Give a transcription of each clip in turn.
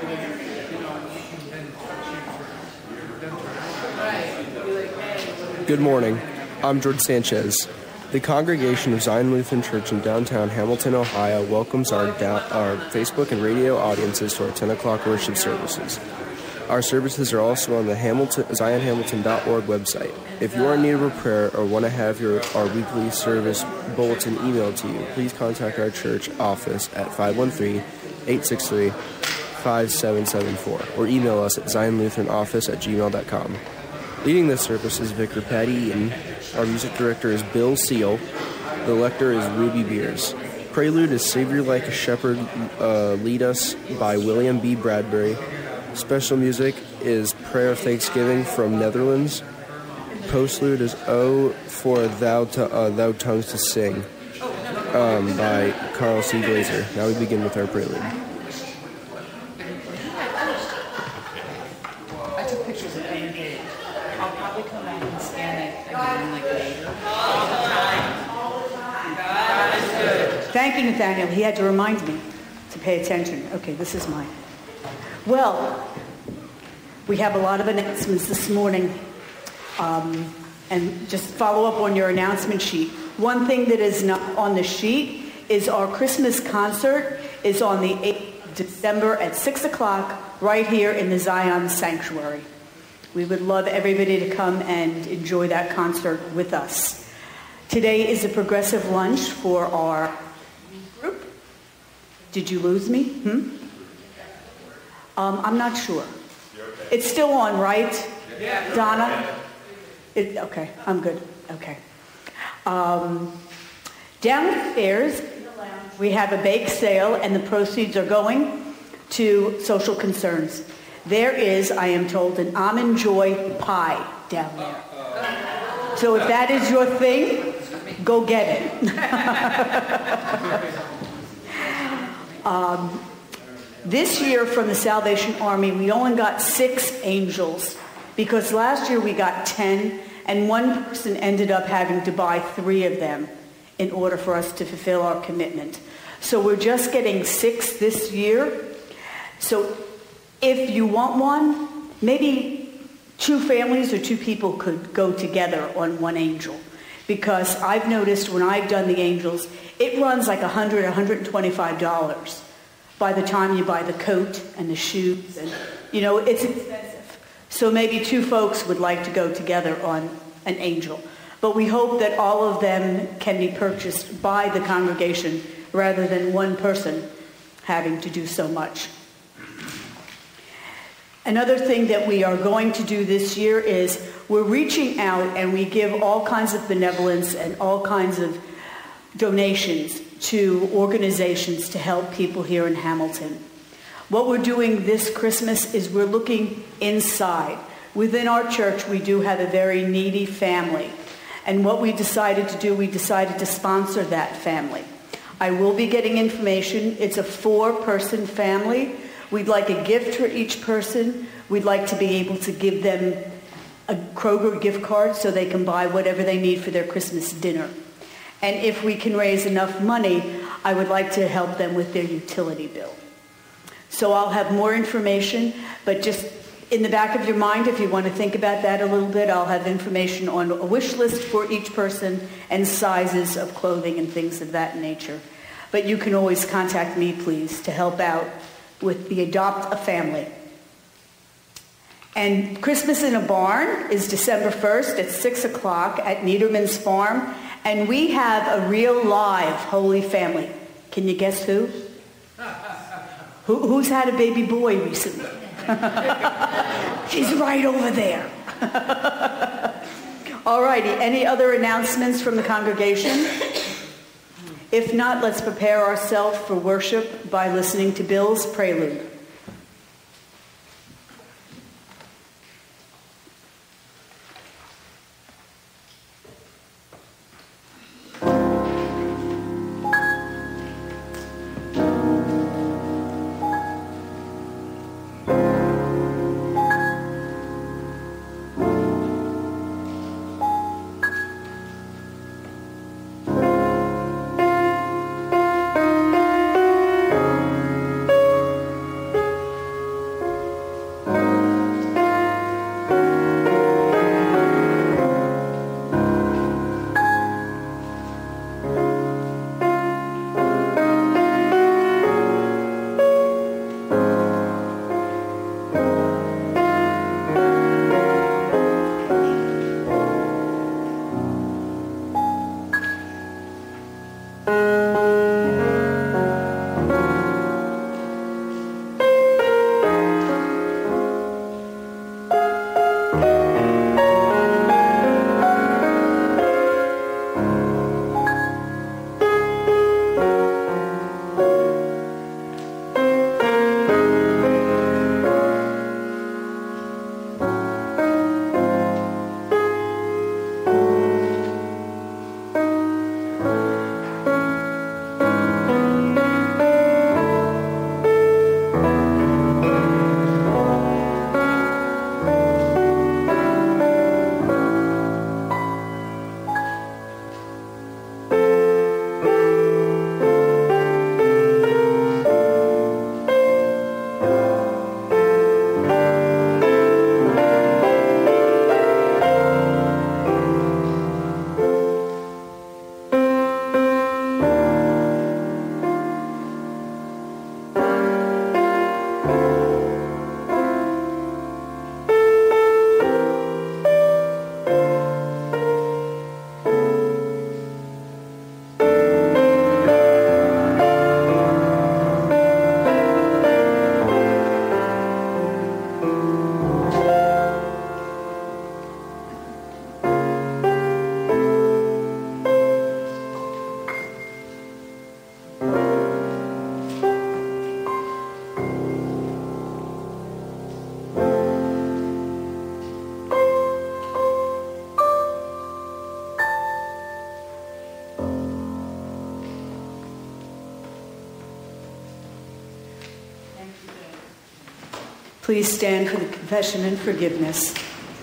Good morning. I'm George Sanchez. The congregation of Zion Lutheran Church in downtown Hamilton, Ohio welcomes our Facebook and radio audiences to our 10 o'clock worship services. Our services are also on the zionhamilton.org website. If you are in need of a prayer or want to have our weekly service bulletin emailed to you, please contact our church office at 513-863-5774 or email us at zionlutheranoffice@gmail.com. Leading this service is Vicar Patty Eaton. Our music director is Bill Seal. The lector is Ruby Beers. Prelude is Savior Like a Shepherd, Lead Us by William B. Bradbury. Special music is Prayer of Thanksgiving from Netherlands. Postlude is Oh for Thou Tongues to Sing by Carl C. Glazer. Now we begin with our prelude. I took pictures of it. I'll probably come back and scan it again later. All the time. God is good. Thank you, Nathaniel. He had to remind me to pay attention. Okay, this is mine. Well, we have a lot of announcements this morning, and just follow up on your announcement sheet. One thing that is not on the sheet is our Christmas concert is on the 8th of December at 6 o'clock right here in the Zion Sanctuary. We would love everybody to come and enjoy that concert with us. Today is a progressive lunch for our group. Did you lose me? I'm not sure. It's still on, right? Yeah. Donna? Okay, I'm good. Okay. Downstairs, we have a bake sale, and the proceeds are going to social concerns. There is, I am told, an almond joy pie down there. So if that is your thing, go get it. This year from the Salvation Army, we only got 6 angels because last year we got 10, and one person ended up having to buy 3 of them in order for us to fulfill our commitment. So we're just getting 6 this year. So if you want one, maybe 2 families or 2 people could go together on one angel. Because I've noticed when I've done the angels, it runs like $100, $125 by the time you buy the coat and the shoes. And, it's expensive. So maybe 2 folks would like to go together on an angel. But we hope that all of them can be purchased by the congregation rather than one person having to do so much. Another thing that we are going to do this year is we're reaching out and we give all kinds of benevolence and all kinds of donations to organizations to help people here in Hamilton. What we're doing this Christmas is we're looking inside. Within our church, we do have a very needy family. And what we decided to do, we decided to sponsor that family. I will be getting information. It's a 4-person family. We'd like a gift for each person. We'd like to be able to give them a Kroger gift card so they can buy whatever they need for their Christmas dinner. And if we can raise enough money, I would like to help them with their utility bill. So I'll have more information, but just in the back of your mind, if you want to think about that a little bit, I'll have information on a wish list for each person and sizes of clothing and things of that nature. But you can always contact me, please, to help out with the Adopt a Family. And Christmas in a Barn is December 1st at 6 o'clock at Niederman's Farm. And we have a real live Holy Family. Can you guess who? Who's had a baby boy recently? She's right over there. All righty. Any other announcements from the congregation? If not, let's prepare ourselves for worship by listening to Bill's prelude. Please stand for the confession and forgiveness.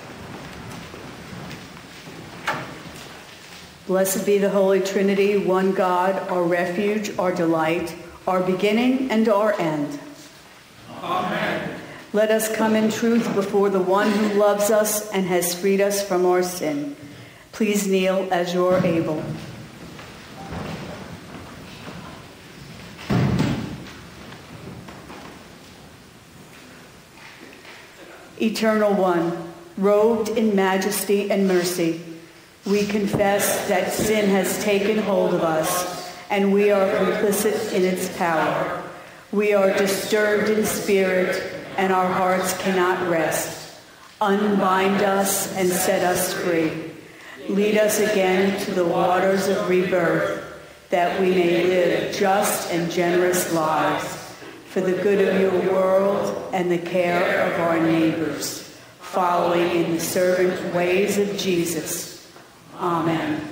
Blessed be the Holy Trinity, one God, our refuge, our delight, our beginning and our end. Amen. Let us come in truth before the one who loves us and has freed us from our sin. Please kneel as you are able. Eternal One, robed in majesty and mercy, we confess that sin has taken hold of us, and we are complicit in its power. We are disturbed in spirit, and our hearts cannot rest. Unbind us and set us free. Lead us again to the waters of rebirth, that we may live just and generous lives, for the good of your world and the care of our neighbors, following in the servant ways of Jesus. Amen.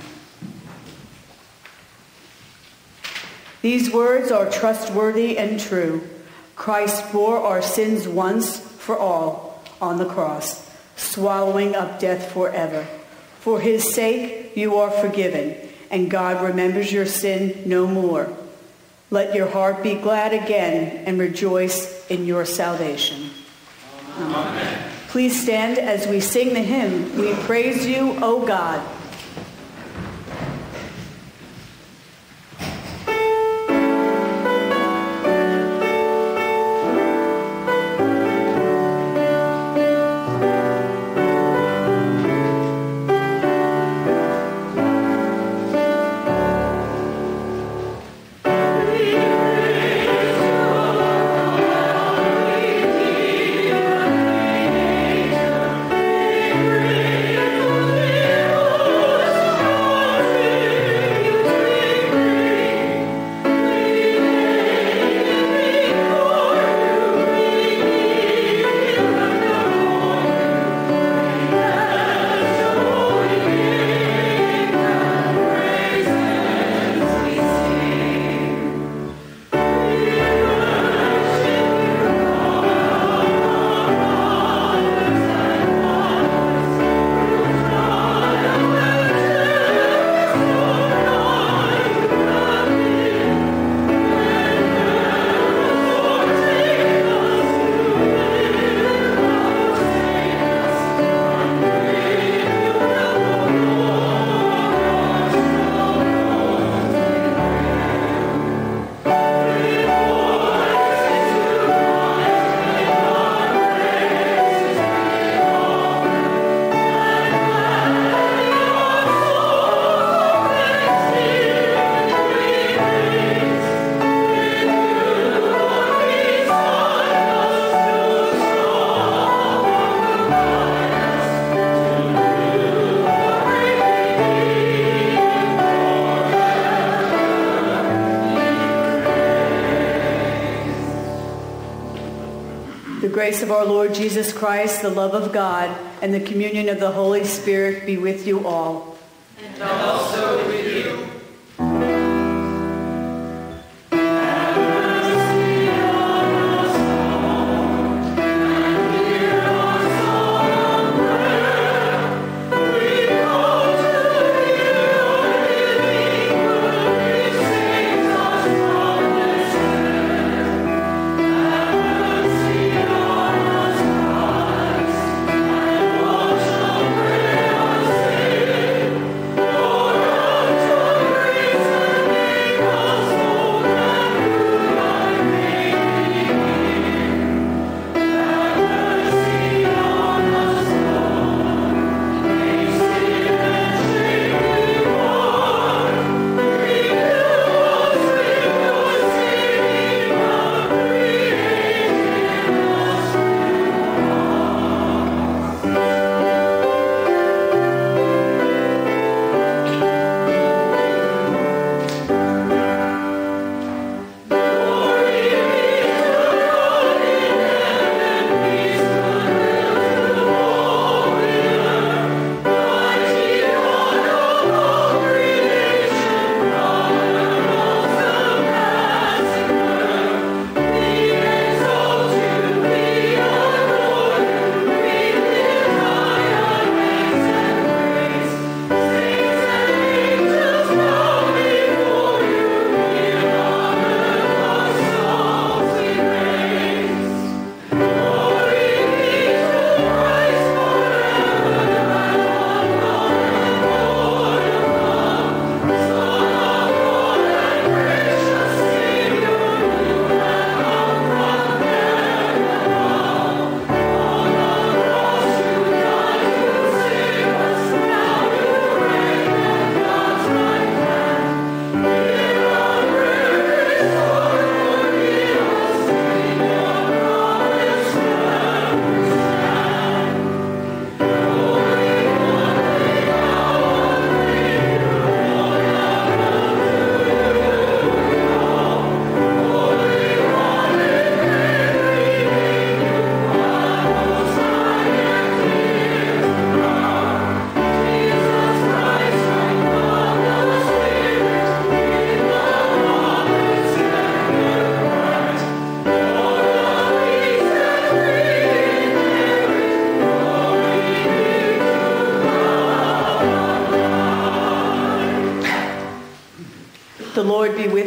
These words are trustworthy and true. Christ bore our sins once for all on the cross, swallowing up death forever. For his sake you are forgiven, and God remembers your sin no more. Let your heart be glad again and rejoice in your salvation. Amen. Please stand as we sing the hymn, We Praise You, O God. The grace of our Lord Jesus Christ, the love of God, and the communion of the Holy Spirit be with you all. And also with you. Oh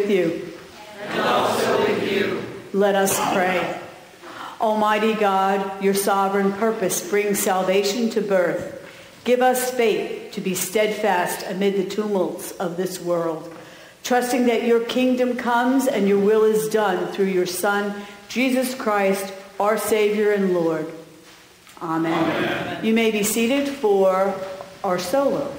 with you. And also with you. Let us pray. Almighty God, your sovereign purpose brings salvation to birth. Give us faith to be steadfast amid the tumults of this world, trusting that your kingdom comes and your will is done through your Son, Jesus Christ, our Savior and Lord. Amen. Amen. You may be seated for our solo.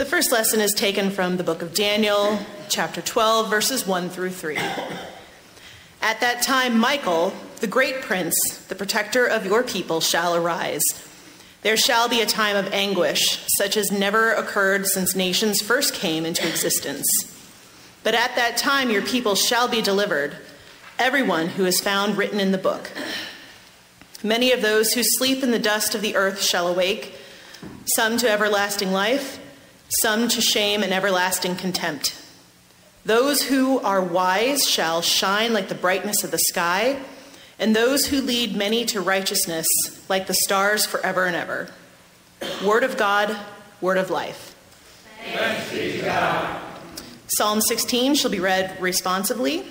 The first lesson is taken from the book of Daniel, chapter 12, verses 1 through 3. At that time, Michael, the great prince, the protector of your people, shall arise. There shall be a time of anguish, such as never occurred since nations first came into existence. But at that time your people shall be delivered, everyone who is found written in the book. Many of those who sleep in the dust of the earth shall awake, some to everlasting life, some to shame and everlasting contempt. Those who are wise shall shine like the brightness of the sky, and those who lead many to righteousness like the stars forever and ever. Word of God, word of life. Thanks be to God. Psalm 16 shall be read responsively.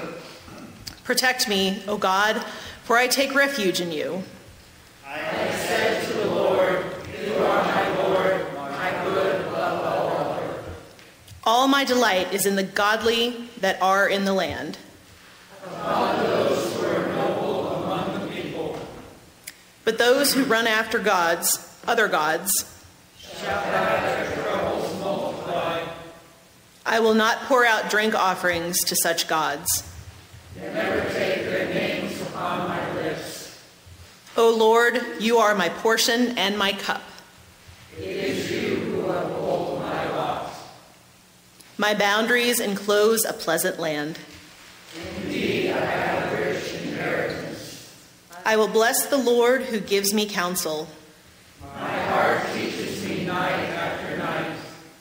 Protect me, O God, for I take refuge in you. I have said to the Lord, you are my Lord, my good above all other. All my delight is in the godly that are in the land. Among those who are noble among the people. But those who run after gods, other gods, shall have their troubles multiplied. I will not pour out drink offerings to such gods. Never take their names upon my lips. O Lord, you are my portion and my cup. It is you who uphold my lot. My boundaries enclose a pleasant land. Indeed, I have a rich inheritance. I will bless the Lord who gives me counsel. My heart teaches me night after night.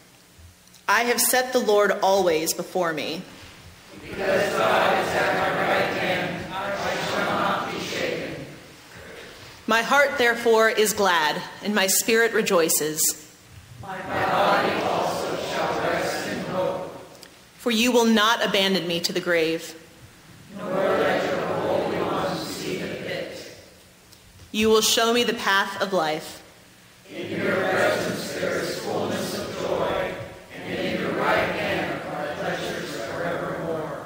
I have set the Lord always before me. Because God is at my right hand, I shall not be shaken. My heart, therefore, is glad, and my spirit rejoices. My body also shall rest in hope. For you will not abandon me to the grave. Nor let your Holy One see the pit. You will show me the path of life. In your presence there is fullness of joy, and in your right hand are pleasures forevermore.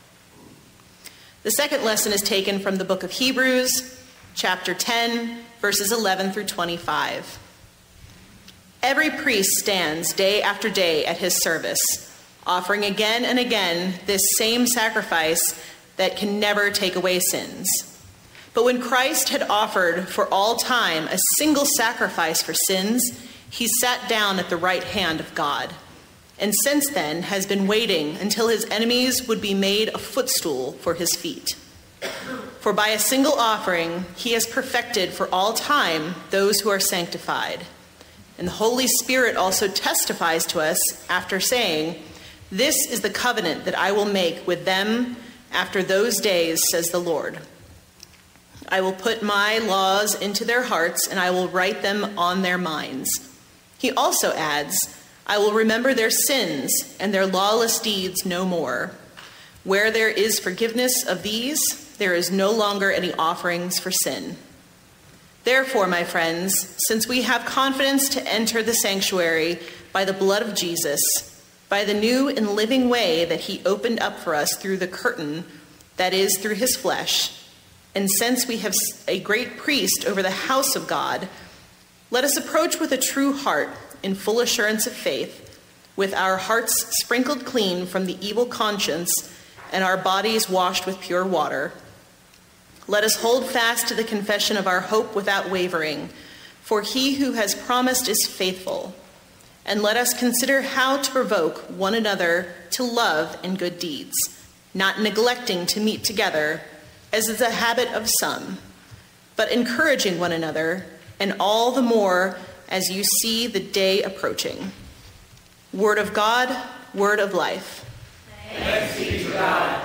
The second lesson is taken from the book of Hebrews, chapter 10, verses 11 through 25. Every priest stands day after day at his service, offering again and again this same sacrifice that can never take away sins. But when Christ had offered for all time a single sacrifice for sins, he sat down at the right hand of God, and since then has been waiting until his enemies would be made a footstool for his feet. For by a single offering he has perfected for all time those who are sanctified. And the Holy Spirit also testifies to us after saying, "This is the covenant that I will make with them after those days, says the Lord. I will put my laws into their hearts, and I will write them on their minds." He also adds, "I will remember their sins and their lawless deeds no more. Where there is forgiveness of these, there is no longer any offerings for sin." Therefore, my friends, since we have confidence to enter the sanctuary by the blood of Jesus, by the new and living way that he opened up for us through the curtain, that is, through his flesh, and since we have a great priest over the house of God, let us approach with a true heart in full assurance of faith, with our hearts sprinkled clean from the evil conscience and our bodies washed with pure water. Let us hold fast to the confession of our hope without wavering, for he who has promised is faithful. And let us consider how to provoke one another to love and good deeds, not neglecting to meet together, as is a habit of some, but encouraging one another, and all the more as you see the day approaching. Word of God, word of life. Thanks be to God.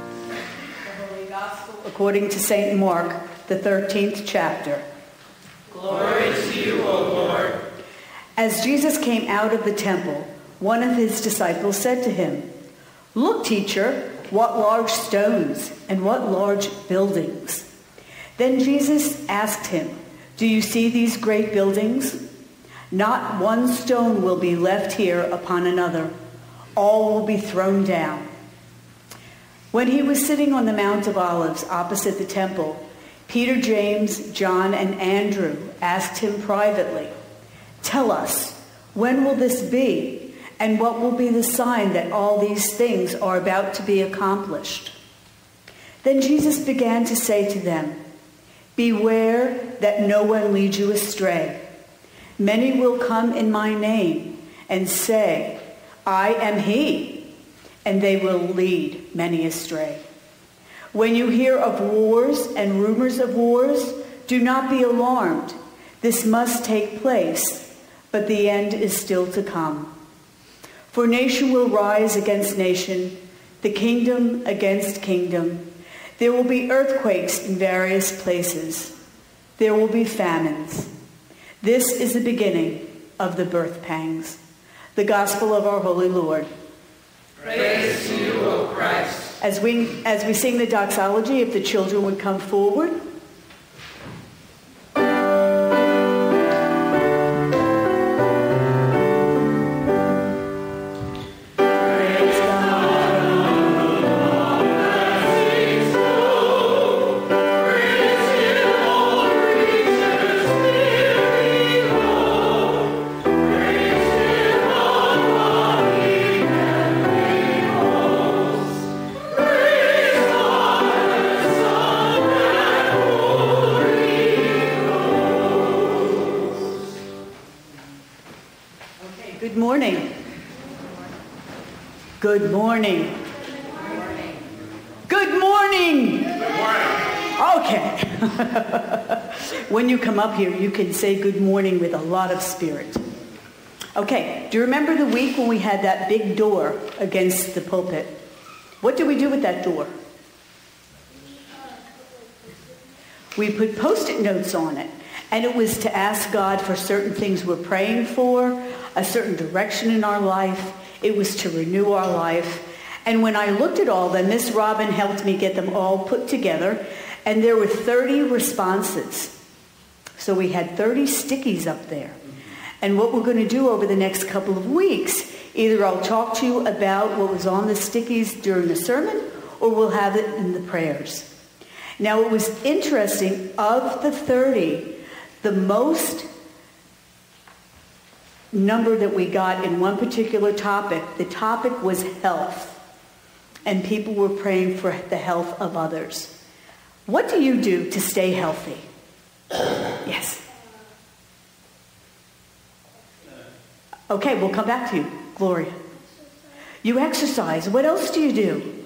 According to St. Mark, the 13th chapter. Glory to you, O Lord. As Jesus came out of the temple, one of his disciples said to him, "Look, teacher, what large stones and what large buildings." Then Jesus asked him, "Do you see these great buildings? Not one stone will be left here upon another. All will be thrown down." When he was sitting on the Mount of Olives opposite the temple, Peter, James, John, and Andrew asked him privately, "Tell us, when will this be? And what will be the sign that all these things are about to be accomplished?" Then Jesus began to say to them, "Beware that no one leads you astray. Many will come in my name and say, 'I am he,' and they will lead many astray. When you hear of wars and rumors of wars, do not be alarmed. This must take place, but the end is still to come. For nation will rise against nation, the kingdom against kingdom. There will be earthquakes in various places. There will be famines. This is the beginning of the birth pangs." The gospel of our holy Lord. Praise to you, O Christ. As we sing the doxology, if the children would come forward. Good morning. Good morning. Good morning. Okay. When you come up here, you can say good morning with a lot of spirit. Okay, do you remember the week when we had that big door against the pulpit? What did we do with that door? We put Post-it notes on it, and it was to ask God for certain things we're praying for, a certain direction in our life. It was to renew our life. And when I looked at all them, Miss Robin helped me get them all put together, and there were 30 responses. So we had 30 stickies up there. And what we're going to do over the next couple of weeks, either I'll talk to you about what was on the stickies during the sermon, or we'll have it in the prayers. Now, it was interesting, of the 30, the most number that we got in one particular topic, the topic was health. And people were praying for the health of others. What do you do to stay healthy? Yes. Okay, we'll come back to you, Gloria. You exercise. What else do you do?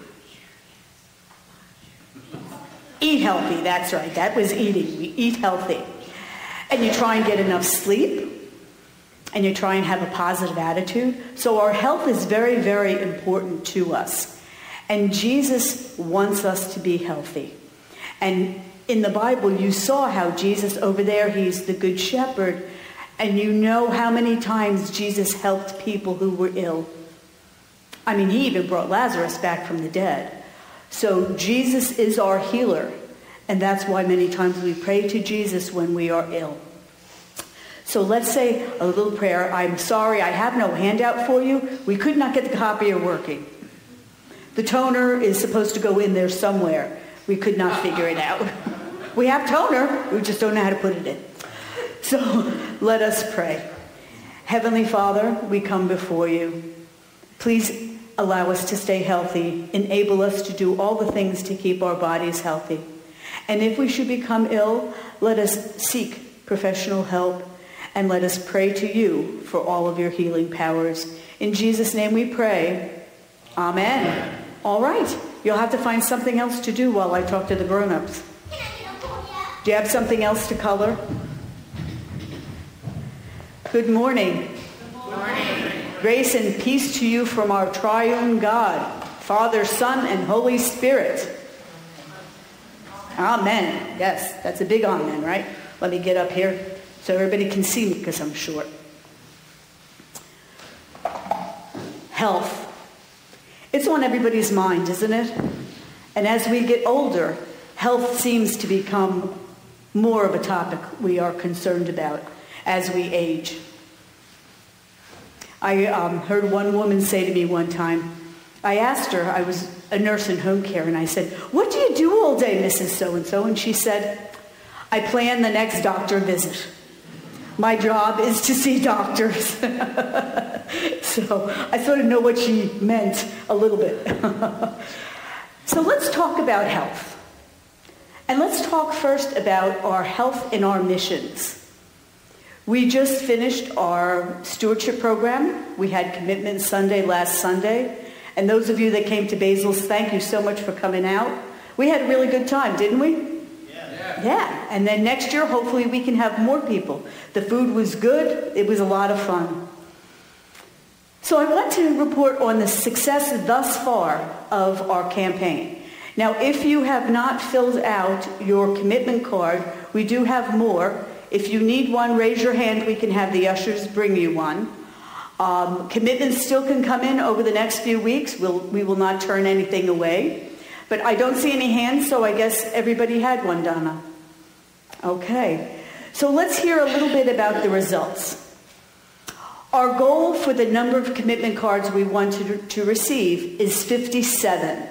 Eat healthy, that's right. That was eating. We eat healthy. And you try and get enough sleep. And you try and have a positive attitude. So our health is very, very important to us. And Jesus wants us to be healthy. And in the Bible, you saw how Jesus over there, he's the good shepherd. And you know how many times Jesus helped people who were ill. I mean, he even brought Lazarus back from the dead. So Jesus is our healer. And that's why many times we pray to Jesus when we are ill. So let's say a little prayer. I'm sorry, I have no handout for you. We could not get the copier working. The toner is supposed to go in there somewhere. We could not figure it out. We have toner, we just don't know how to put it in. So let us pray. Heavenly Father, we come before you. Please allow us to stay healthy. Enable us to do all the things to keep our bodies healthy. And if we should become ill, let us seek professional help. And let us pray to you for all of your healing powers. In Jesus' name we pray. Amen. All right. You'll have to find something else to do while I talk to the grown-ups. Do you have something else to color? Good morning. Good morning. Grace and peace to you from our triune God, Father, Son, and Holy Spirit. Amen. Yes, that's a big amen, right? Let me get up here so everybody can see me because I'm short. Health. It's on everybody's mind, isn't it? And as we get older, health seems to become more of a topic we are concerned about as we age. I heard one woman say to me one time, I asked her, I was a nurse in home care, and I said, "What do you do all day, Mrs. So-and-so?" And she said, "I plan the next doctor visit. My job is to see doctors." So I sort of know what she meant a little bit. So let's talk about health. And let's talk first about our health and our missions. We just finished our stewardship program. We had Commitment Sunday last Sunday. And those of you that came to Basil's, thank you so much for coming out. We had a really good time, didn't we? Yeah. And then next year, hopefully we can have more people. The food was good. It was a lot of fun. So I want to report on the success thus far of our campaign. Now, if you have not filled out your commitment card, we do have more. If you need one, raise your hand. We can have the ushers bring you one. Commitments still can come in over the next few weeks. We will not turn anything away. But I don't see any hands, so I guess everybody had one, Donna. Okay. So let's hear a little bit about the results. Our goal for the number of commitment cards we want to receive is 57.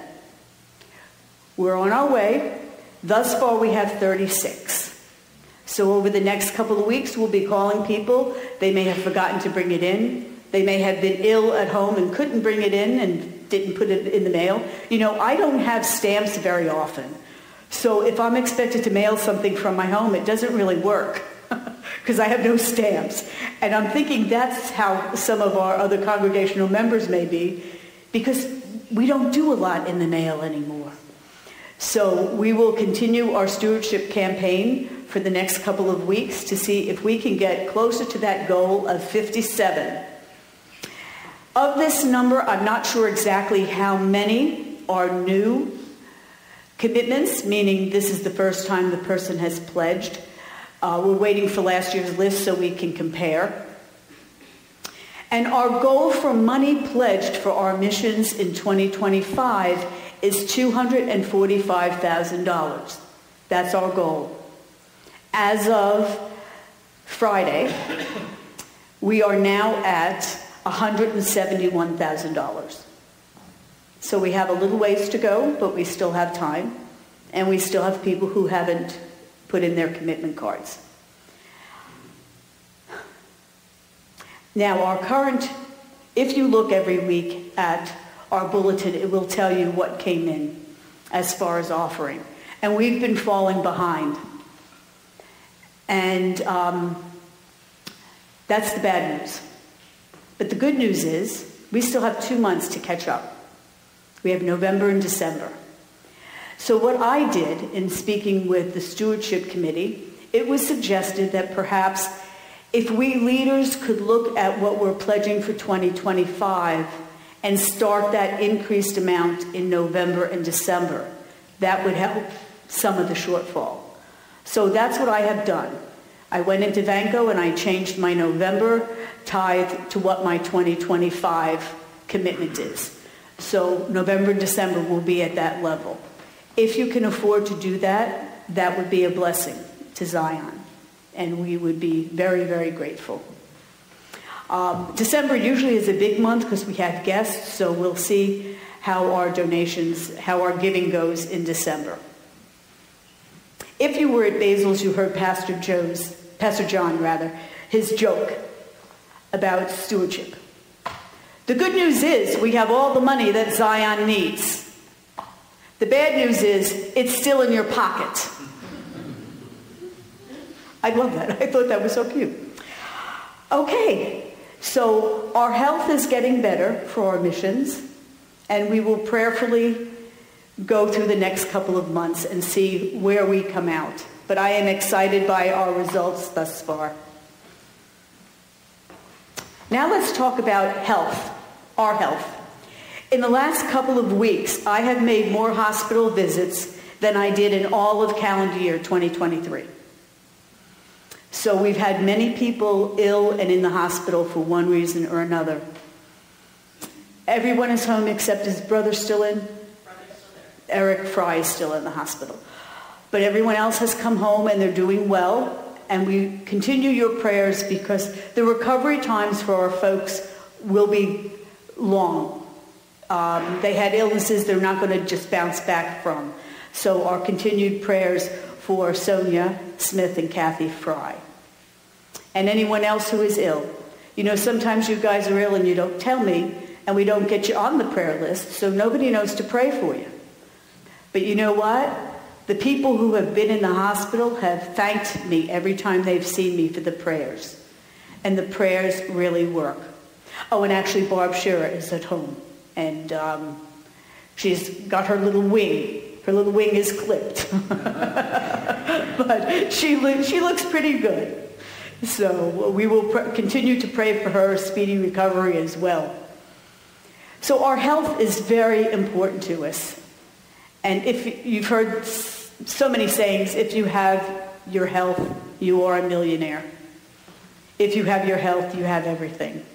We're on our way. Thus far, we have 36. So over the next couple of weeks, we'll be calling people. They may have forgotten to bring it in. They may have been ill at home and couldn't bring it in and didn't put it in the mail. You know, I don't have stamps very often. So if I'm expected to mail something from my home, it doesn't really work because I have no stamps. And I'm thinking that's how some of our other congregational members may be, because we don't do a lot in the mail anymore. So we will continue our stewardship campaign for the next couple of weeks to see if we can get closer to that goal of 57. Of this number, I'm not sure exactly how many are new commitments, meaning this is the first time the person has pledged. We're waiting for last year's list so we can compare. And our goal for money pledged for our missions in 2025 is $245,000. That's our goal. As of Friday, we are now at $171,000. So we have a little ways to go, but we still have time, and we still have people who haven't put in their commitment cards. Now, our current, if you look every week at our bulletin, it will tell you what came in as far as offering. And we've been falling behind. And that's the bad news. But the good news is we still have 2 months to catch up. We have November and December. So what I did in speaking with the Stewardship Committee, it was suggested that perhaps if we leaders could look at what we're pledging for 2025 and start that increased amount in November and December, that would help some of the shortfall. So that's what I have done. I went into Vanco and I changed my November tithe to what my 2025 commitment is. So November and December will be at that level. If you can afford to do that, that would be a blessing to Zion. And we would be very, very grateful. December usually is a big month because we have guests, so we'll see how our donations, how our giving goes in December. If you were at Basil's, you heard Pastor John, his joke about stewardship. The good news is we have all the money that Zion needs. The bad news is it's still in your pocket. I love that. I thought that was so cute. Okay, so our health is getting better for our missions, and we will prayerfully go through the next couple of months and see where we come out. But I am excited by our results thus far. Now let's talk about health, our health. In the last couple of weeks, I have made more hospital visits than I did in all of calendar year 2023. So we've had many people ill and in the hospital for one reason or another. Everyone is home except his brother still in? Eric Fry is still in the hospital. But everyone else has come home and they're doing well. And we continue your prayers because the recovery times for our folks will be long. They had illnesses they're not going to just bounce back from. So our continued prayers for Sonia Smith and Kathy Fry. And anyone else who is ill. You know, sometimes you guys are ill and you don't tell me, and we don't get you on the prayer list, so nobody knows to pray for you. But you know what? The people who have been in the hospital have thanked me every time they've seen me for the prayers. And the prayers really work. Oh, and actually Barb Shearer is at home. And she's got her little wing. Her little wing is clipped. But she looks pretty good. So we will continue to pray for her speedy recovery as well. So our health is very important to us. And if you've heard so many sayings, if you have your health, you are a millionaire. If you have your health, you have everything.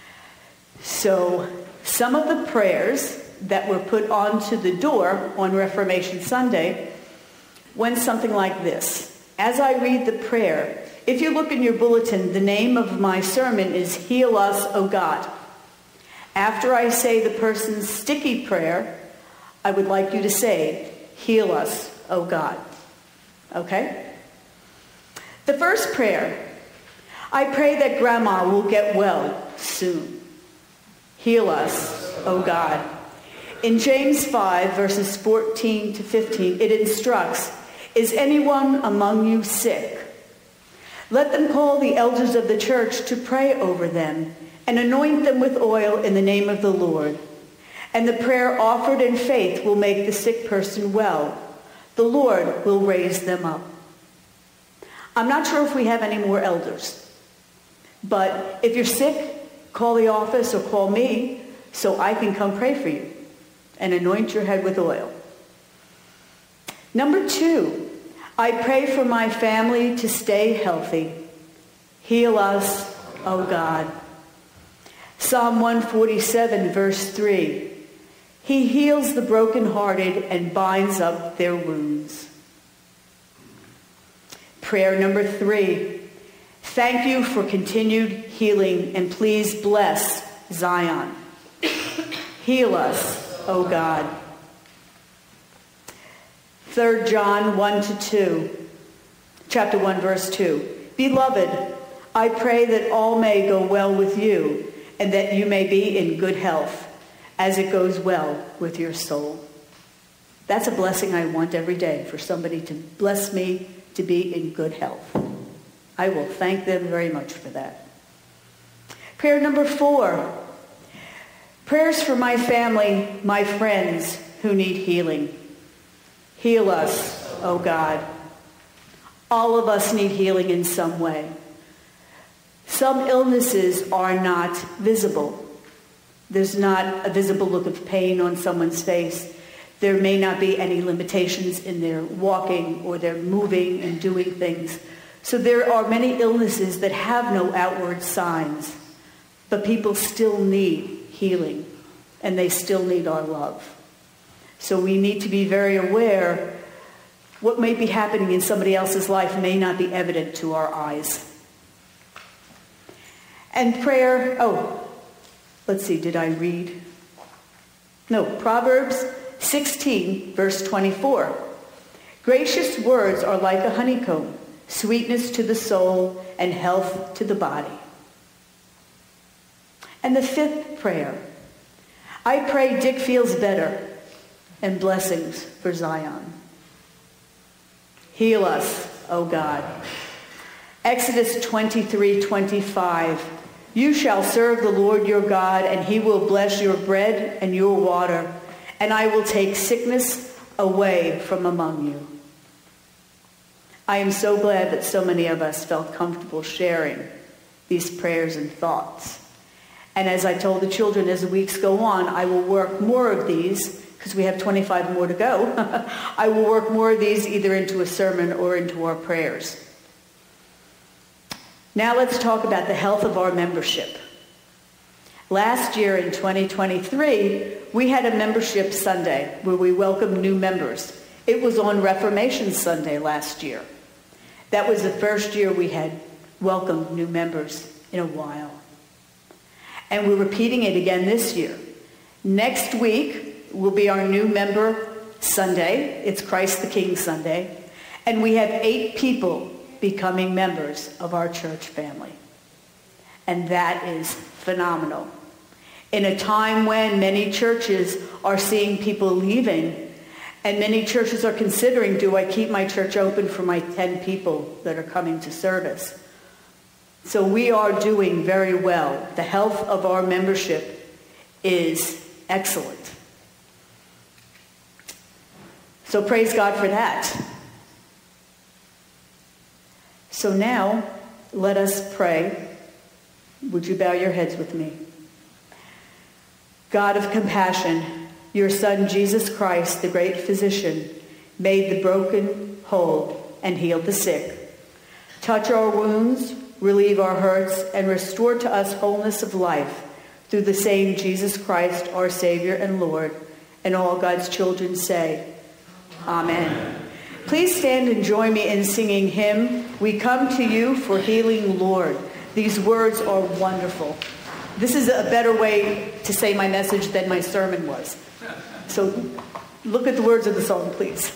So some of the prayers that were put onto the door on Reformation Sunday went something like this. As I read the prayer, if you look in your bulletin, the name of my sermon is Heal Us, O God. After I say the person's sticky prayer, I would like you to say, Heal us, O God. Okay? The first prayer, I pray that Grandma will get well soon. Heal us, O God. In James 5, verses 14 to 15, it instructs, is anyone among you sick? Let them call the elders of the church to pray over them and anoint them with oil in the name of the Lord. And the prayer offered in faith will make the sick person well. The Lord will raise them up. I'm not sure if we have any more elders. But if you're sick, call the office or call me so I can come pray for you and anoint your head with oil. Number 2, I pray for my family to stay healthy. Heal us, O God. Psalm 147, verse 3. He heals the brokenhearted and binds up their wounds. Prayer number 3. Thank you for continued healing, and please bless Zion. Heal us, O God. 3 John 1-2. Chapter 1, verse 2. Beloved, I pray that all may go well with you, and that you may be in good health, as it goes well with your soul. That's a blessing I want every day, for somebody to bless me to be in good health. I will thank them very much for that. Prayer number 4. Prayers for my family, my friends who need healing. Heal us, O God. All of us need healing in some way. Some illnesses are not visible. There's not a visible look of pain on someone's face. There may not be any limitations in their walking or their moving and doing things. So there are many illnesses that have no outward signs, but people still need healing, and they still need our love. So we need to be very aware what may be happening in somebody else's life may not be evident to our eyes. And prayer, let's see, did I read? No, Proverbs 16, verse 24. Gracious words are like a honeycomb, sweetness to the soul and health to the body. And the 5th prayer, I pray Dick feels better, and blessings for Zion. Heal us, O God. Exodus 23:25. You shall serve the Lord your God, and he will bless your bread and your water, and I will take sickness away from among you. I am so glad that so many of us felt comfortable sharing these prayers and thoughts. And as I told the children, as the weeks go on, I will work more of these, because we have 25 more to go. I will work more of these either into a sermon or into our prayers. Now let's talk about the health of our membership. Last year in 2023, we had a membership Sunday where we welcomed new members. It was on Reformation Sunday last year. That was the first year we had welcomed new members in a while. And we're repeating it again this year. Next week will be our new member Sunday. It's Christ the King Sunday. And we have 8 people becoming members of our church family. And that is phenomenal. In a time when many churches are seeing people leaving, and many churches are considering, do I keep my church open for my 10 people that are coming to service? So we are doing very well. The health of our membership is excellent. So praise God for that. So now, let us pray. Would you bow your heads with me? God of compassion, your Son, Jesus Christ, the great physician, made the broken whole and healed the sick. Touch our wounds, relieve our hurts, and restore to us wholeness of life through the same Jesus Christ, our Savior and Lord. And all God's children say, Amen. Please stand and join me in singing hymn, We Come to You for Healing, Lord. These words are wonderful. This is a better way to say my message than my sermon was. So look at the words of the song, please.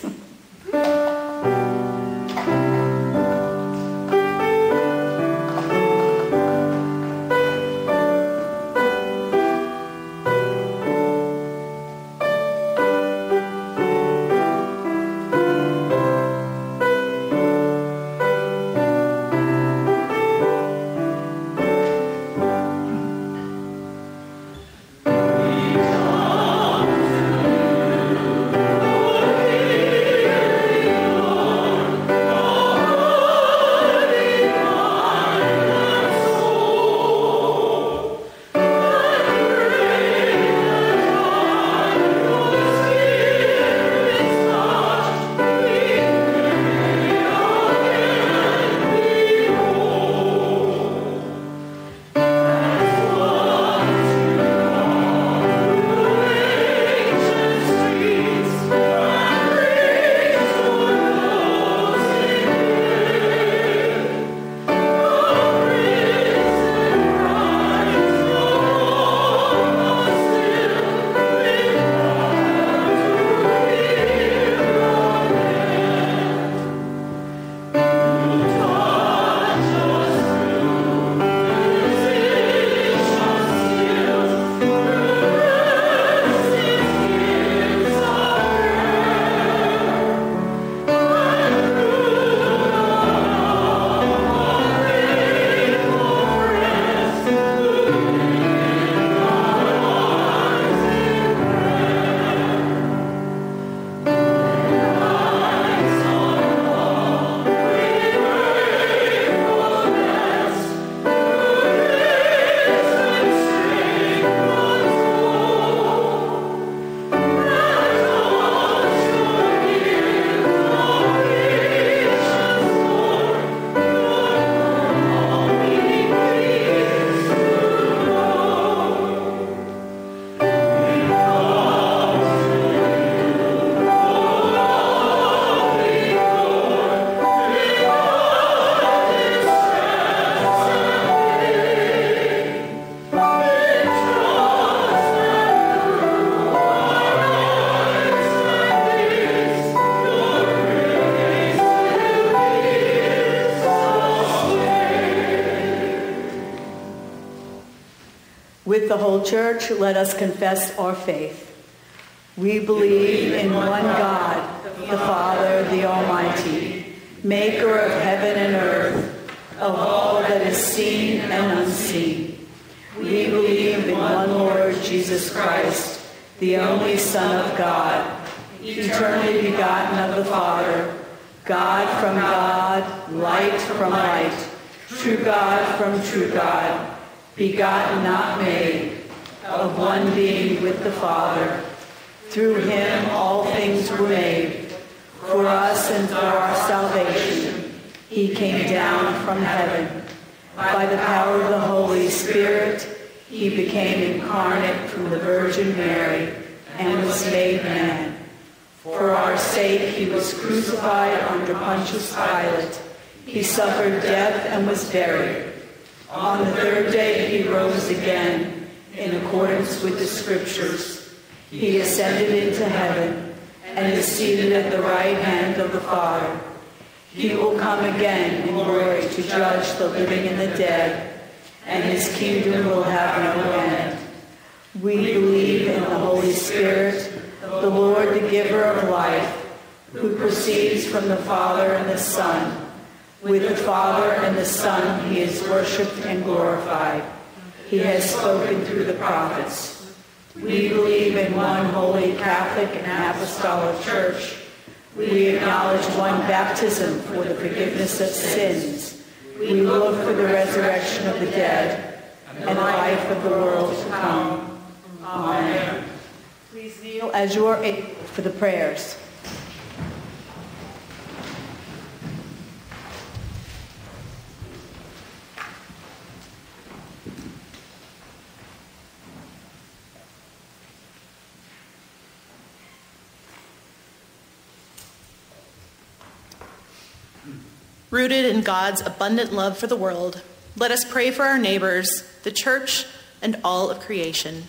With the whole church, let us confess our faith. We believe in one God, the Father, the Almighty, maker of heaven and earth, of all that is seen and unseen. We believe in one Lord Jesus Christ, the only Son of God, eternally begotten of the Father, God from God, light from light, true God from true God, begotten, not made, of one being with the Father. Through him all things were made. For us and for our salvation, he came down from heaven. By the power of the Holy Spirit, he became incarnate from the Virgin Mary and was made man. For our sake he was crucified under Pontius Pilate. He suffered death and was buried. On the third day he rose again, in accordance with the Scriptures. He ascended into heaven and is seated at the right hand of the Father. He will come again in glory to judge the living and the dead, and his kingdom will have no end. We believe in the Holy Spirit, the Lord, the giver of life, who proceeds from the Father and the Son. With the Father and the Son he is worshipped and glorified. He has spoken through the prophets. We believe in one holy Catholic and Apostolic Church. We acknowledge one baptism for the forgiveness of sins. We look for the resurrection of the dead and the life of the world to come. Amen. Please kneel as you are able for the prayers. Rooted in God's abundant love for the world, let us pray for our neighbors, the church, and all of creation.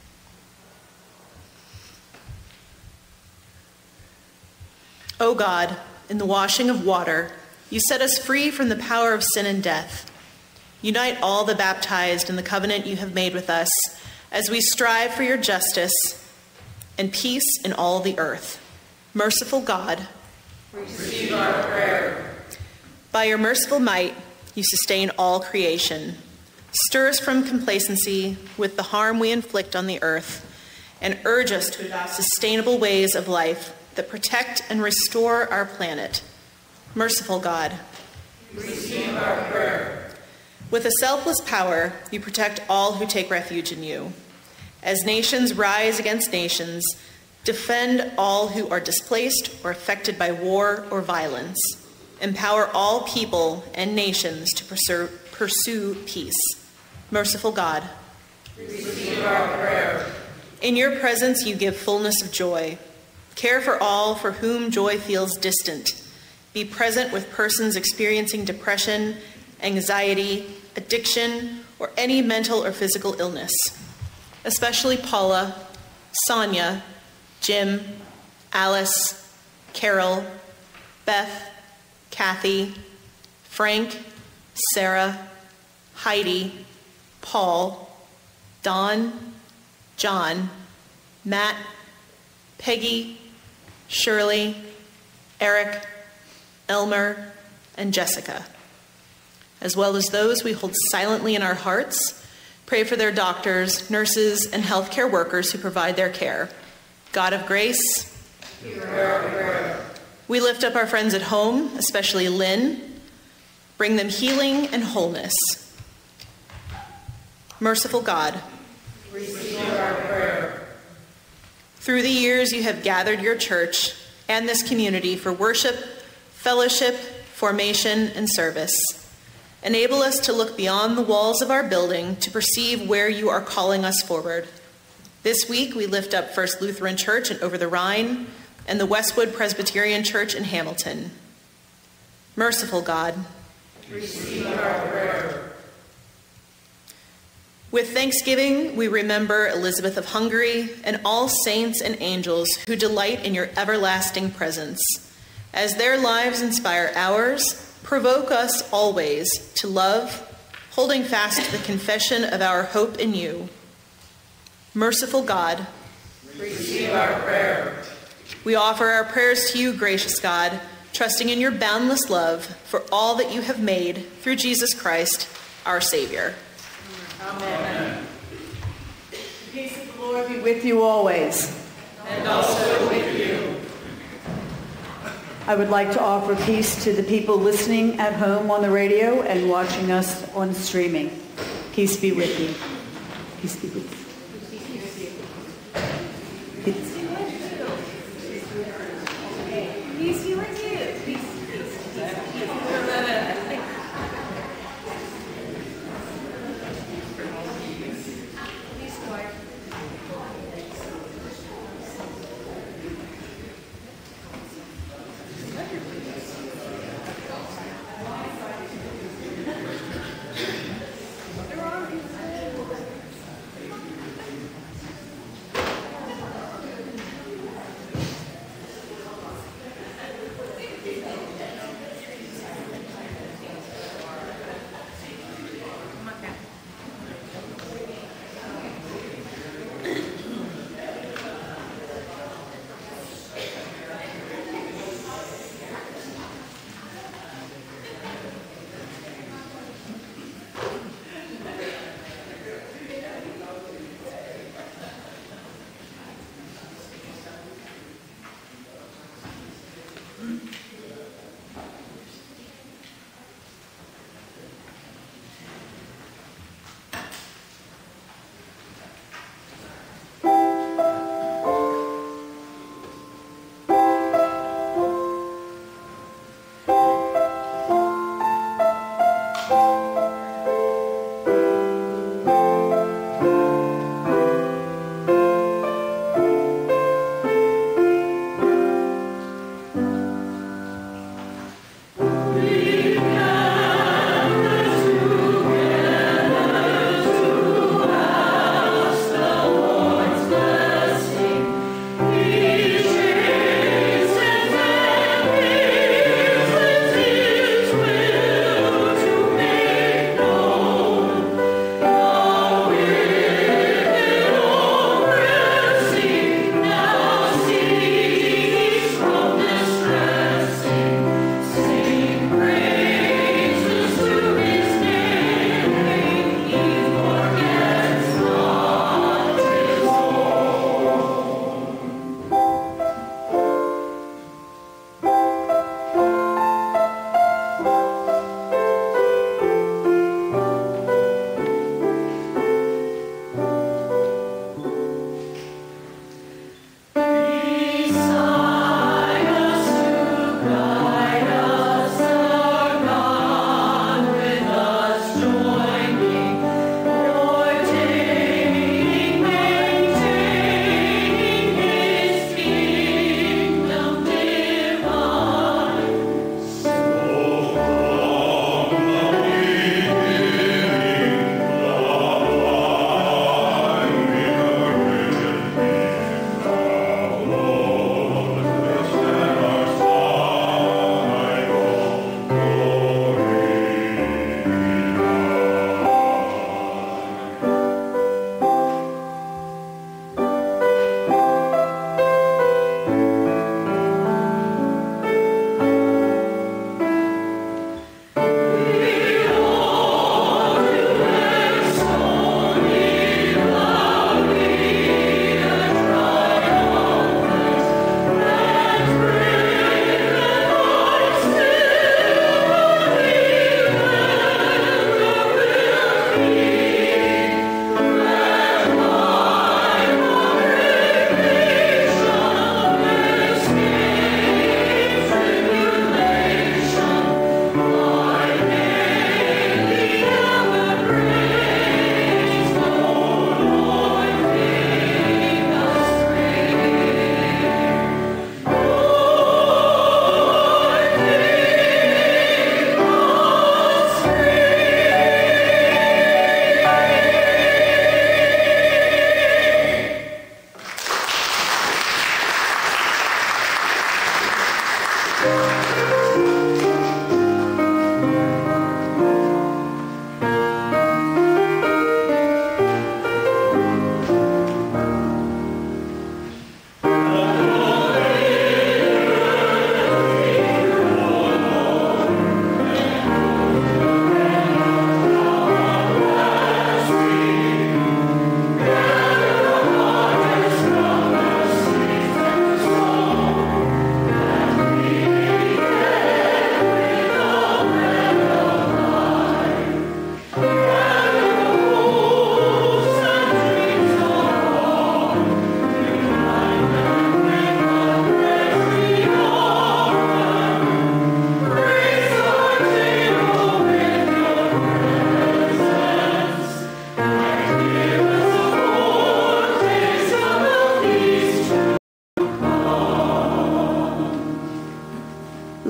O God, in the washing of water, you set us free from the power of sin and death. Unite all the baptized in the covenant you have made with us as we strive for your justice and peace in all the earth. Merciful God, receive our prayer. By your merciful might, you sustain all creation. Stir us from complacency with the harm we inflict on the earth, and urge us to adopt sustainable ways of life that protect and restore our planet. Merciful God, receive our prayer. With a selfless power, you protect all who take refuge in you. As nations rise against nations, defend all who are displaced or affected by war or violence. Empower all people and nations to pursue peace. Merciful God, receive our prayer. In your presence you give fullness of joy. Care for all for whom joy feels distant. Be present with persons experiencing depression, anxiety, addiction, or any mental or physical illness. Especially Paula, Sonia, Jim, Alice, Carol, Beth, Kathy, Frank, Sarah, Heidi, Paul, Don, John, Matt, Peggy, Shirley, Eric, Elmer, and Jessica, as well as those we hold silently in our hearts. Pray for their doctors, nurses, and healthcare workers who provide their care. God of grace, hear our prayer. We lift up our friends at home, especially Lynn. Bring them healing and wholeness. Merciful God, receive our prayer. Through the years, you have gathered your church and this community for worship, fellowship, formation, and service. Enable us to look beyond the walls of our building to perceive where you are calling us forward. This week, we lift up First Lutheran Church in Over the Rhine and the Westwood Presbyterian Church in Hamilton. Merciful God, receive our prayer. With thanksgiving, we remember Elizabeth of Hungary and all saints and angels who delight in your everlasting presence. As their lives inspire ours, provoke us always to love, holding fast to the confession of our hope in you. Merciful God, receive our prayer. We offer our prayers to you, gracious God, trusting in your boundless love for all that you have made through Jesus Christ, our Savior. Amen. The peace of the Lord be with you always. And also with you. I would like to offer peace to the people listening at home on the radio and watching us on streaming. Peace be with you. Peace be with you. Peace. Peace be with you. Peace.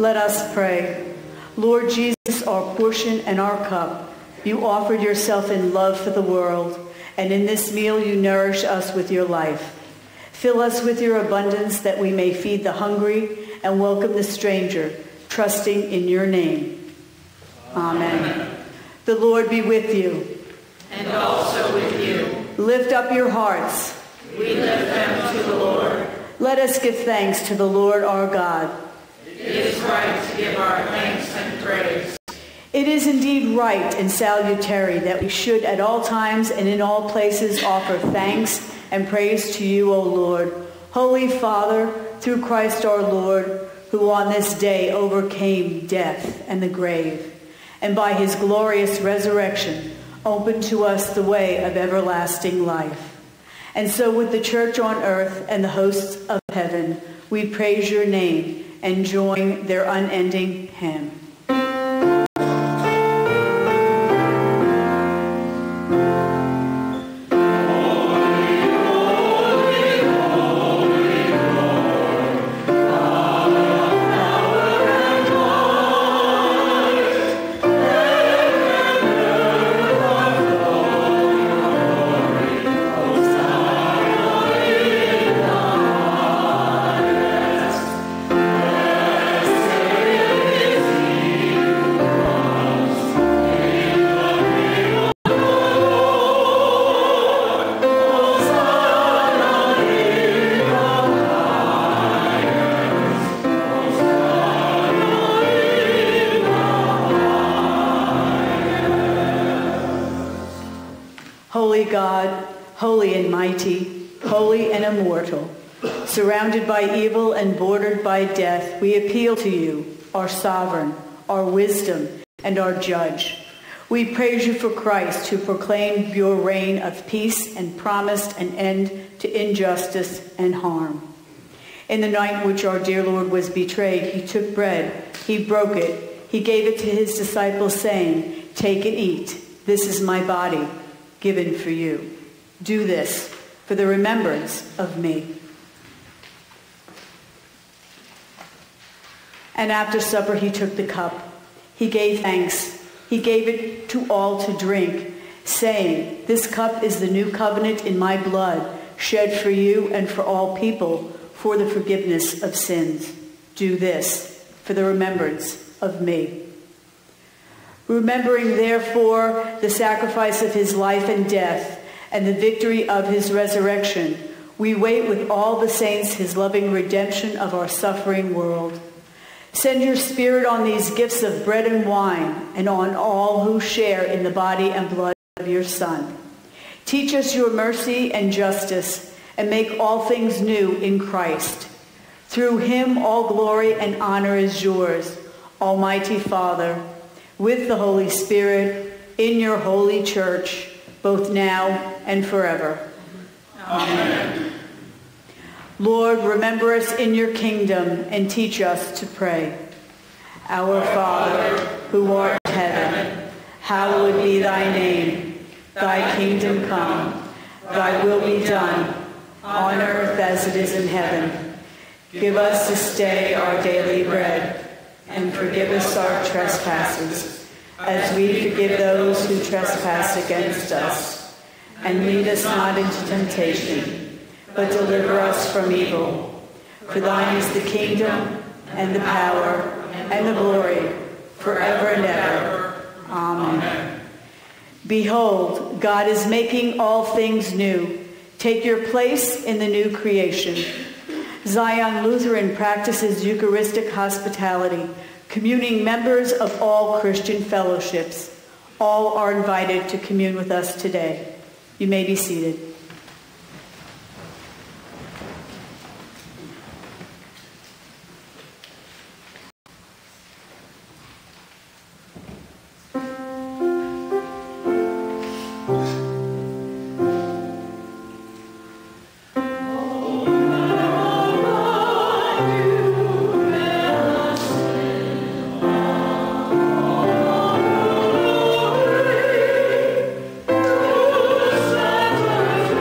Let us pray. Lord Jesus, our portion and our cup, you offered yourself in love for the world, and in this meal you nourish us with your life. Fill us with your abundance that we may feed the hungry and welcome the stranger, trusting in your name. Amen. The Lord be with you. And also with you. Lift up your hearts. We lift them to the Lord. Let us give thanks to the Lord our God. It is right to give our thanks and praise. It is indeed right and salutary that we should at all times and in all places offer thanks and praise to you, O Lord, Holy Father, through Christ our Lord, who on this day overcame death and the grave, and by his glorious resurrection opened to us the way of everlasting life. And so with the church on earth and the hosts of heaven, we praise your name and join their unending hymn. Holy God, holy and mighty, holy and immortal, surrounded by evil and bordered by death, we appeal to you, our sovereign, our wisdom, and our judge. We praise you for Christ, who proclaimed your reign of peace and promised an end to injustice and harm. In the night in which our dear Lord was betrayed, he took bread, he broke it, he gave it to his disciples, saying, "Take and eat. This is my body, given for you. Do this for the remembrance of me." And after supper he took the cup. He gave thanks. He gave it to all to drink, saying, "This cup is the new covenant in my blood, shed for you and for all people for the forgiveness of sins. Do this for the remembrance of me." Remembering, therefore, the sacrifice of his life and death and the victory of his resurrection, we wait with all the saints his loving redemption of our suffering world. Send your Spirit on these gifts of bread and wine and on all who share in the body and blood of your Son. Teach us your mercy and justice and make all things new in Christ. Through him all glory and honor is yours, Almighty Father, with the Holy Spirit, in your holy church, both now and forever. Amen. Lord, remember us in your kingdom and teach us to pray. Our Father, who art in heaven, hallowed be thy name. Thy kingdom come, thy will be done, on earth as it is in heaven. Give us this day our daily bread, and forgive us our trespasses, as we forgive those who trespass against us. And lead us not into temptation, but deliver us from evil. For thine is the kingdom, and the power, and the glory, forever and ever. Amen. Behold, God is making all things new. Take your place in the new creation. Zion Lutheran practices Eucharistic hospitality, communing members of all Christian fellowships. All are invited to commune with us today. You may be seated. Thank you.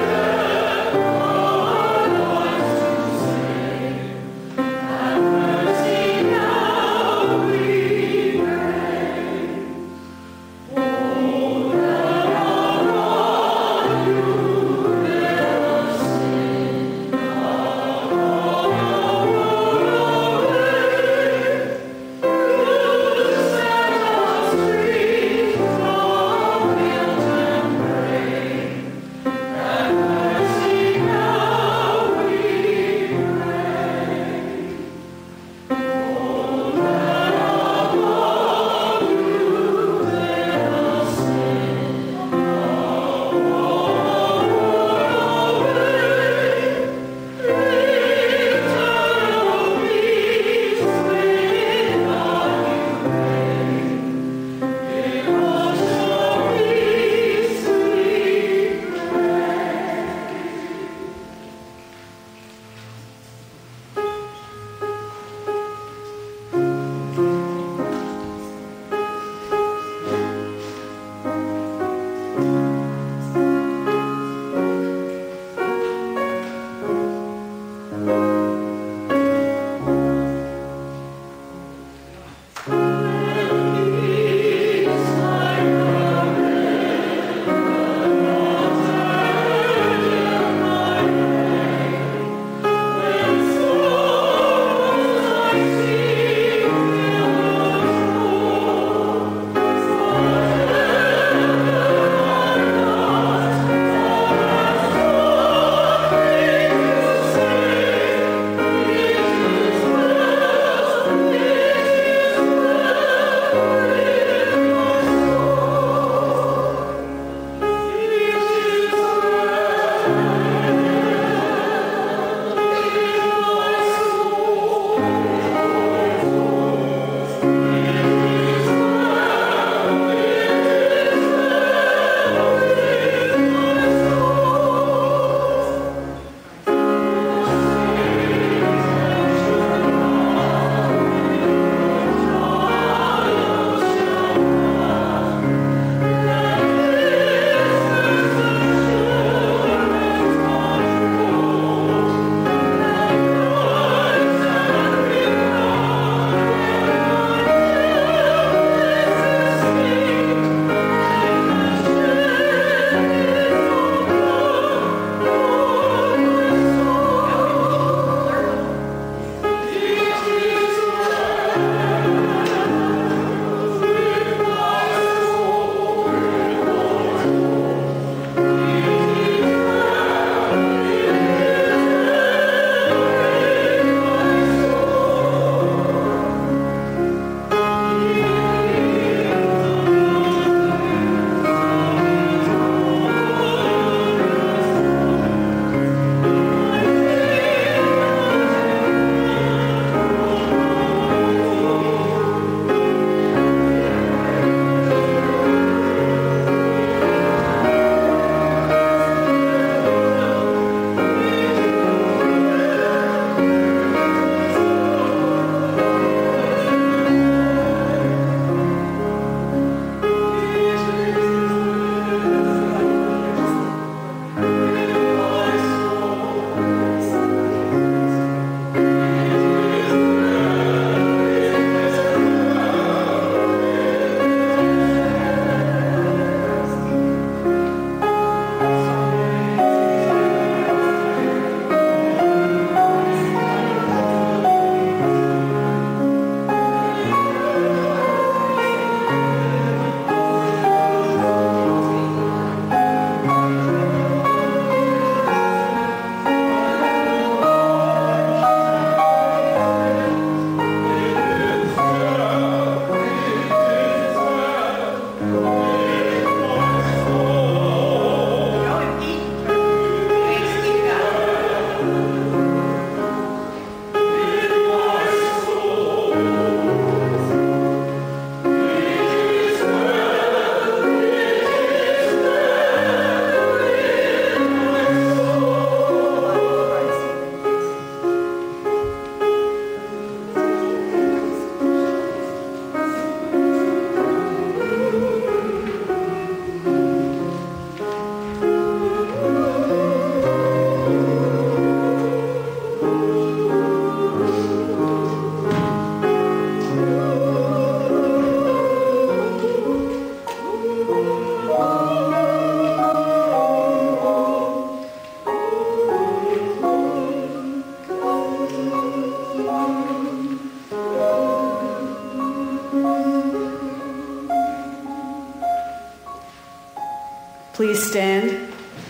Please stand.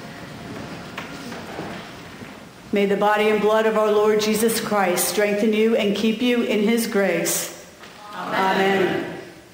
May the body and blood of our Lord Jesus Christ strengthen you and keep you in his grace. Amen.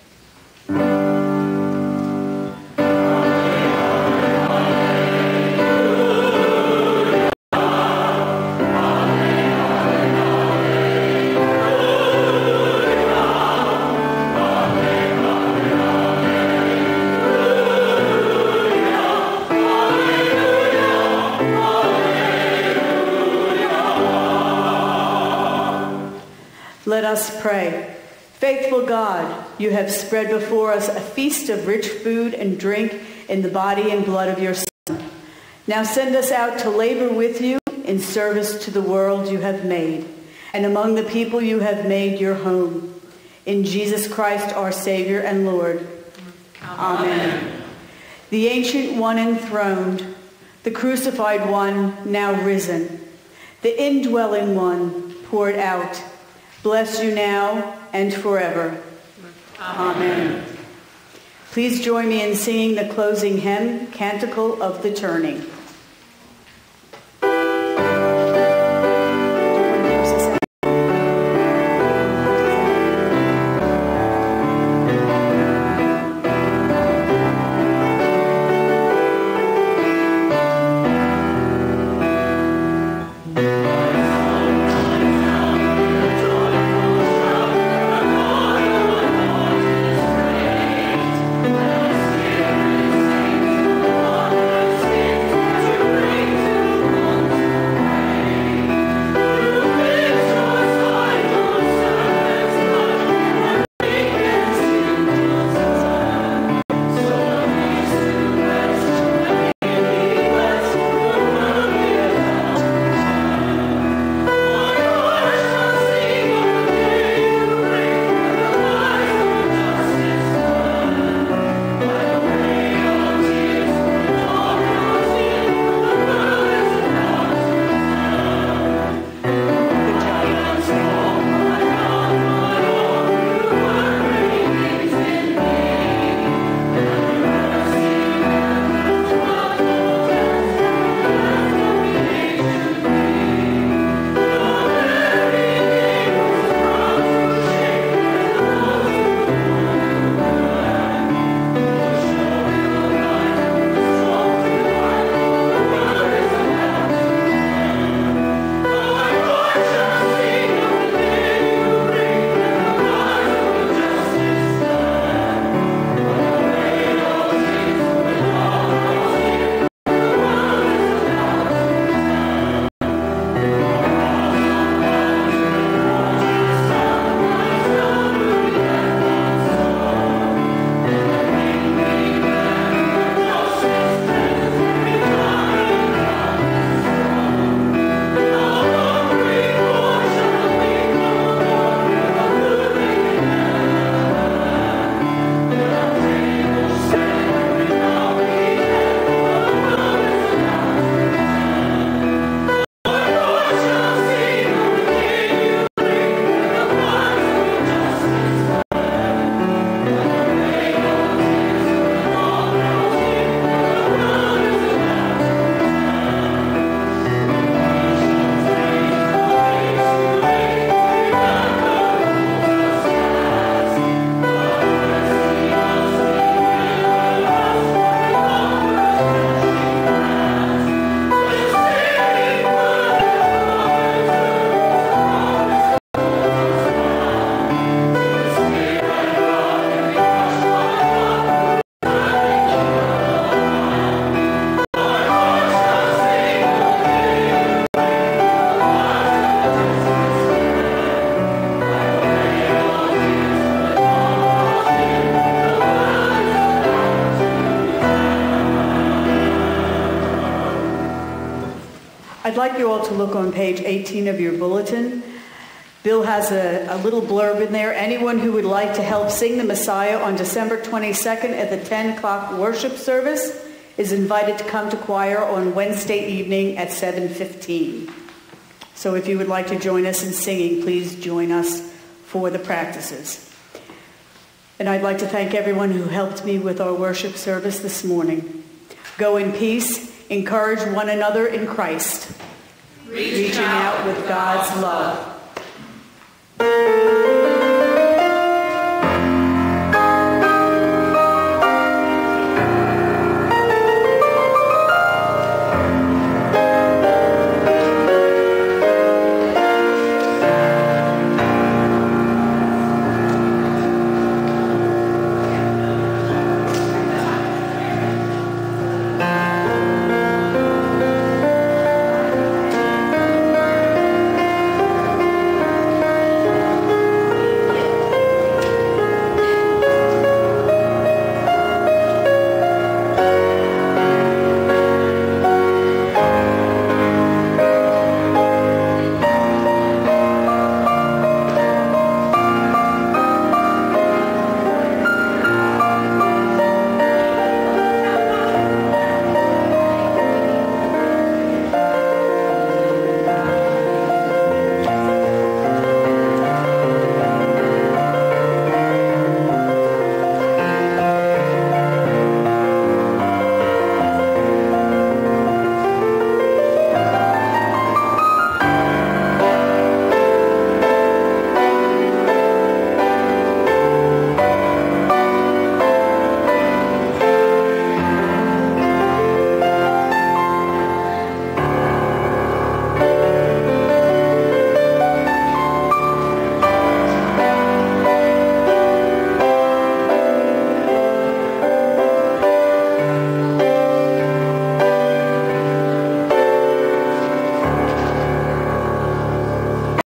Let us pray. Faithful God, you have spread before us a feast of rich food and drink in the body and blood of your Son. Now send us out to labor with you in service to the world you have made, and among the people you have made your home. In Jesus Christ, our Savior and Lord. Amen. The Ancient One enthroned, the Crucified One now risen, the Indwelling One poured out, bless you now and forever. Amen. Please join me in singing the closing hymn, Canticle of the Turning. I'd like you all to look on page 18 of your bulletin. Bill has a little blurb in there. Anyone who would like to help sing the Messiah on December 22nd at the 10 o'clock worship service is invited to come to choir on Wednesday evening at 7:15. So if you would like to join us in singing, please join us for the practices. And I'd like to thank everyone who helped me with our worship service this morning. Go in peace, encourage one another in Christ, reaching out with God's love.